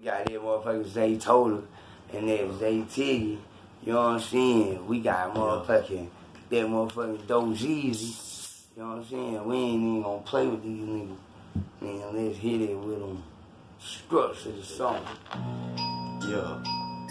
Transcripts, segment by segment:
Got that motherfucker Zay Total and that Zay Tiggy. You know what I'm saying? We got motherfucking that motherfucking Dope Jeezy. You know what I'm saying? We ain't even gonna play with these niggas. Man, let's hit it with them. Structure the song. Yeah.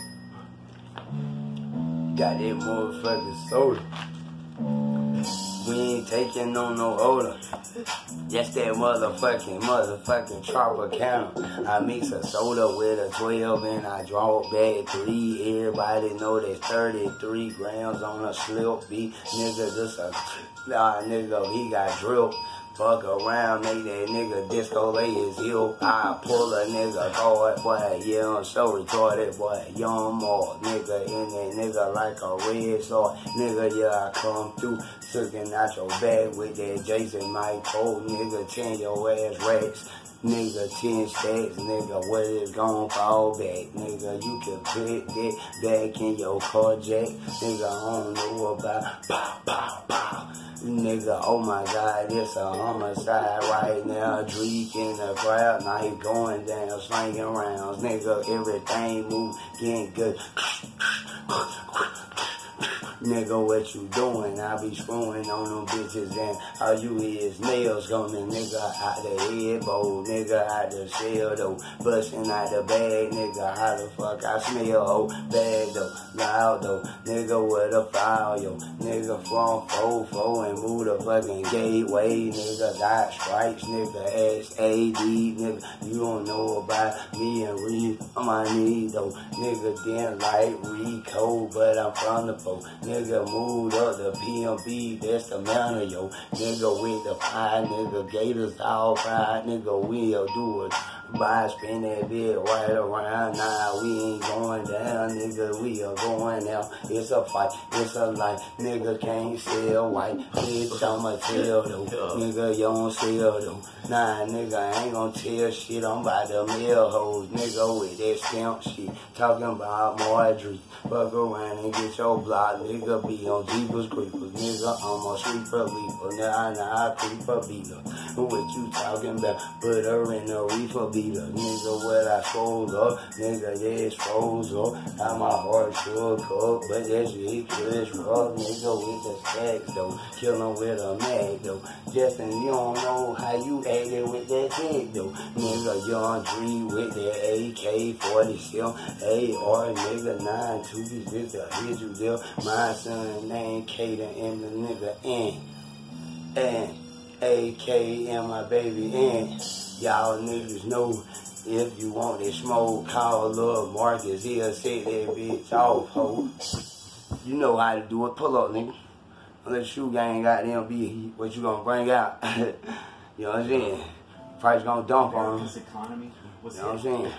Got that motherfucking soda. We ain't taking on no odor. Just that motherfucking Tropicana. I mix a soda with a 12 and I draw back 3. Everybody know that's 33 grams on a slip beat. Nigga, this a nigga, he got drip. Fuck around, make that nigga disco lay his heel. I pull a nigga card, boy, yeah, I'm so retarded, boy. Young more nigga in that nigga like a red sword. Nigga, yeah, I come through, sucking out your bag with that Jason Mike Cole. Nigga, 10 your ass racks. Nigga, 10 stacks, nigga, what is gon' fall back? Nigga, you can put that back in your car jack. Nigga, I don't know about pow, pow, pow. Nigga, oh my God, it's a homicide right now. Dreek in the crowd, knife going down, slinging rounds. Nigga, everything move, getting good. Nigga, what you doing? I be screwing on them bitches and all you is nails coming. Nigga, out the head bowl. Nigga, out the shell though. Busting out the bag. Nigga, how the fuck I smell? Oh, bad though. Loud though. Nigga, with a file, yo. Nigga, from 4-4 and move the fucking gateway. Nigga, got stripes. Nigga, SAD. Nigga, you don't know about me and Reed on my knee though. Nigga, didn't like Rico, but I'm from the folk. Nigga moved up the PMB, that's the manner, yo. Nigga with the pie, nigga, Gators all fried, nigga, we'll do it. By spin that bit right around, nah, we ain't going down, nigga, we are going out. It's a fight, it's a life, nigga can't sell white, bitch, I'ma tell though, nigga, you don't sell though. Nah, nigga, I ain't gon' tell shit, I'm about to mail hoes, nigga, with that stamp shit, talking about Marjorie. Fuck around and get your block, nigga, be on Jeepers Creepers, nigga, I'm a sweeper leaper, nah, creeper beater. What you talking about? Put her in a reefer beater, nigga, what I froze up, nigga, that's froze up. How my heart shook up, but that's it, it's rough, nigga, with the stacks though, killin' with a mag though. Justin, you don't know how you acted with that tag though, nigga, Young Dree with that AK-47, AR, nigga, 9-2, bitch, I hit you there. My son named Kaden and the nigga and AK and my baby and y'all niggas know if you want that smoke, call Lil Marcus, he'll set that bitch off, ho. You know how to do it. Pull up, nigga. Unless shoe gang goddamn be what you gonna bring out. You know what I'm saying? Price gonna dump on him. You know what I'm saying?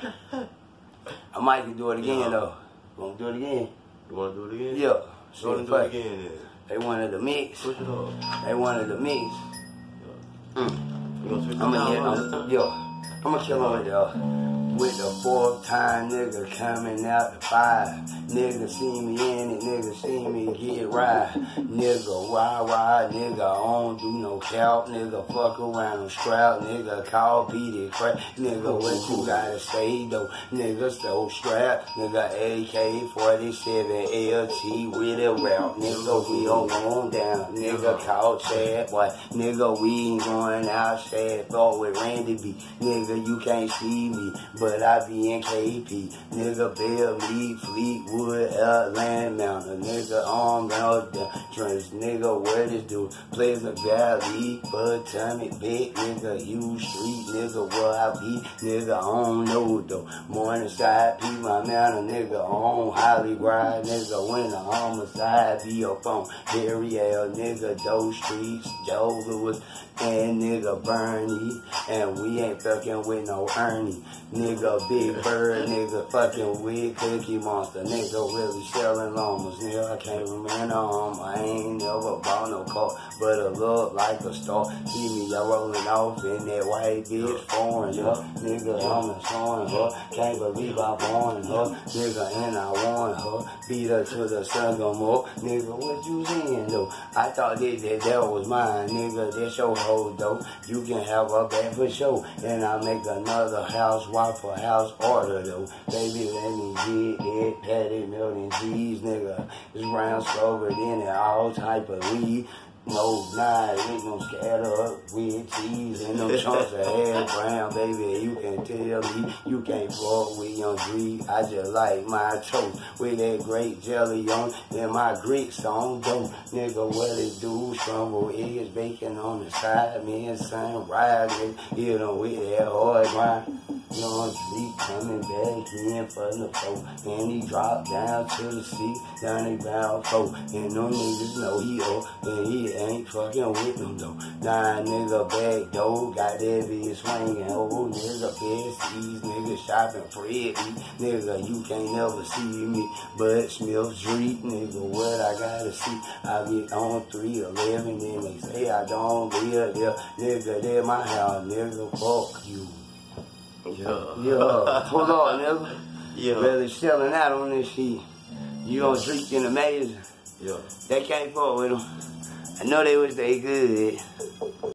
I might do it again though. Gonna do it again. You wanna do it again? Yeah. You wanna do it again then? They wanted the mix. Push it up. They wanted the mix. You gonna switch it up? I'm gonna kill him with the 4th time, nigga, coming out the 5. Nigga see me in it, nigga see me get right. Nigga, why, nigga, I don't do no count. Nigga, fuck around and scrap. Nigga, call Petey crap. Nigga, what you gotta say, though? Nigga, so strap. Nigga, AK-47 LT with a rap. Nigga, we don't want down. Nigga, call Chad, boy. Nigga, we ain't going out. Chad thought with Randy B. Nigga, you can't see me, but I be in KP. Nigga, Bellmead, Fleetwood, Atlanta Mountain. Nigga, arm out the trends. Nigga, where this dude? Pleasant Valley, Potomac, Big nigga, U Street. Nigga, where I be? Nigga, I don't know though. Morningside, P my mountain. Nigga, on Hollywood. Nigga, when the homicide be up on Ariel. Nigga, those streets, Joe Lewis, and nigga, Bernie. And we ain't fucking with no Ernie. Nigga, Big Bird, nigga, fucking with Cookie Monster. Nigga, really selling llamas. Nigga, I can't remember I ain't never bought no car, but it look like a star. See me, y'all rolling off in that white bitch foreign, nigga, I'm showing her. Can't believe I won her. Nigga, and I won her. Beat her to the sun no more. Nigga, what you saying, though? I thought that was mine. Nigga, that's your hoe, though. You can have a bag for sure. And I make another housewife for house order though. Baby, let me get that patty milk and cheese, nigga. It's brown covered in it, all type of weed. No, nah, ain't no scatter up with cheese and no chunks of hair brown, baby. You can tell me you can't fuck with Young Dre. I just like my toast with that great jelly on and my grits on dough. Nigga, what it do? Scrambled eggs, bacon on the side, me and sunrise, nigga. You know, with that hard grind. Young Dre coming back in for the flow, and he dropped down to the sea, down the ground floor, and them niggas know he up, and he ain't fucking with them though. Nah, nigga back door, got that bitch swinging, oh nigga Bessie's, nigga shopping Freddy, nigga you can't never see me, but Smith Street, nigga what I gotta see, I be on 311, and they say I don't live there, nigga that my house, nigga fuck you. Yeah, hold on, nigga. Yeah. Really selling out on this shit. You gon' drink in the maze. Yeah. They can't fuck with them. I know they wish they could.